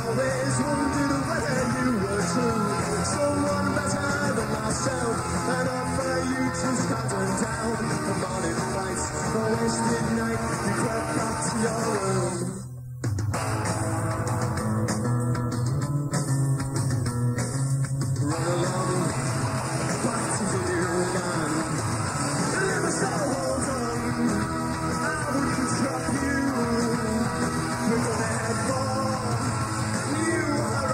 always wondered whether you were true. Someone better than myself, and offer you to scatter down the morning lights. The wasted night, you crept back to your room. Run along, back to the new land. Never so hold on, I wouldn't drop you. We're gonna head for you.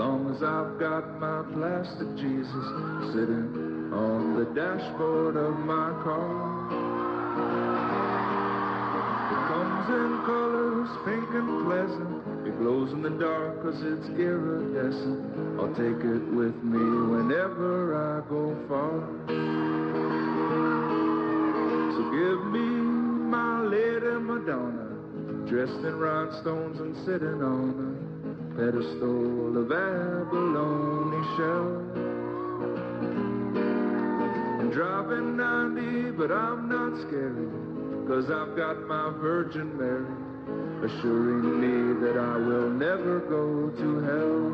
long as I've got my plastic Jesus sitting on the dashboard of my car. It comes in colors, pink and pleasant. It glows in the dark 'cause it's iridescent. I'll take it with me whenever I go far. So give me my Lady Madonna, dressed in rhinestones and sitting on a pedestal of abalone shell. I'm driving 90, but I'm not scary, 'cause I've got my Virgin Mary assuring me that I will never go to hell.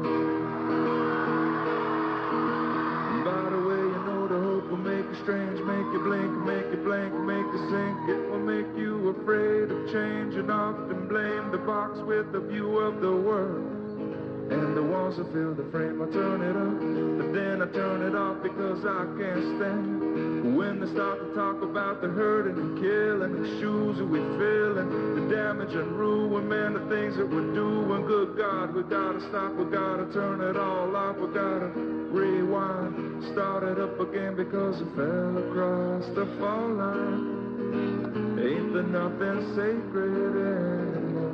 By the way, you know the hope will make you strange, make you blink, make you blank, make you sink. It will make you afraid of change and often blame the box with the view of the world. And the walls that fill the frame, I turn it up, but then I turn it off because I can't stand when they start to talk about the hurting and killing, the shoes that we fill, and the damage and ruin, man, the things that we're doing. Good God, we gotta stop, we gotta turn it all off, we gotta rewind, start it up again because it fell across the fall line. Ain't there nothing sacred anymore?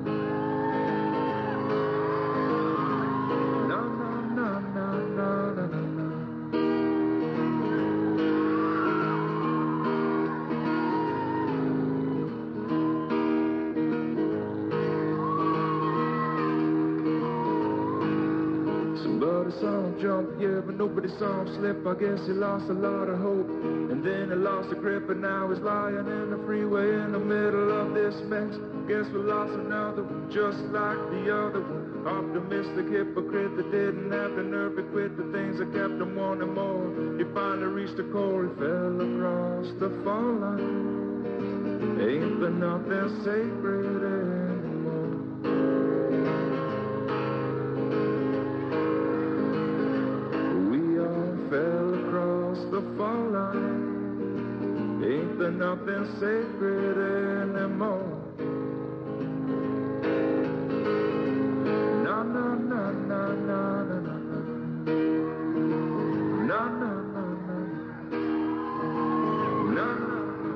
Somebody saw him jump, yeah, but nobody saw him slip. I guess he lost a lot of hope, and then he lost the grip, and now he's lying in the freeway in the middle of this mess. Guess we lost another one, just like the other one. Optimistic hypocrite that didn't have the nerve to quit the things that kept him wanting more. He finally reached the core, he fell across the fall line. Ain't there nothing sacred anymore? Fell across the fall line. Ain't there nothing sacred anymore? No, no, no, no, no, no, no, no, no, no, no, no, no.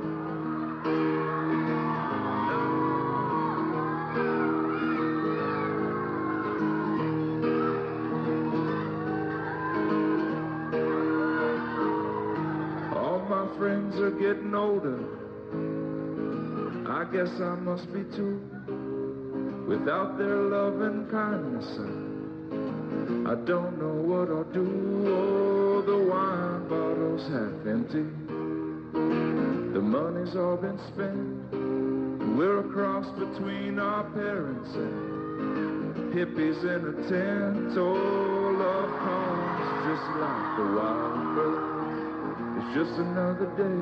Friends are getting older, I guess I must be too. Without their love and kindness, I don't know what I'll do. Oh, the wine bottle's half empty, the money's all been spent. We're a cross between our parents and hippies in a tent. Oh, love comes just like the wild bird. It's just another day.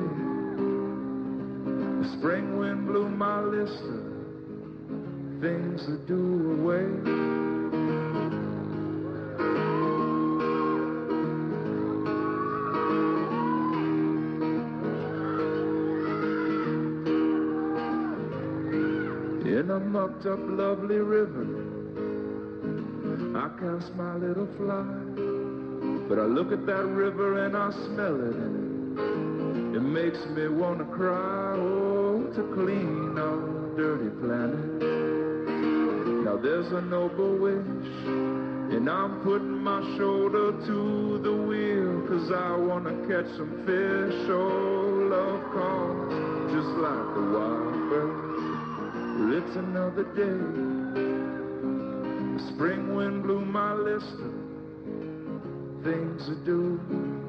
The spring wind blew my list of things to do away. In a mucked up lovely river, I cast my little fly. But I look at that river and I smell it, and it makes me want to cry. Oh, to clean our dirty planet. Now there's a noble wish, and I'm putting my shoulder to the wheel, 'cause I want to catch some fish. Oh, love calls just like the wild bird. Well, it's another day. The spring wind blew my list of things to do.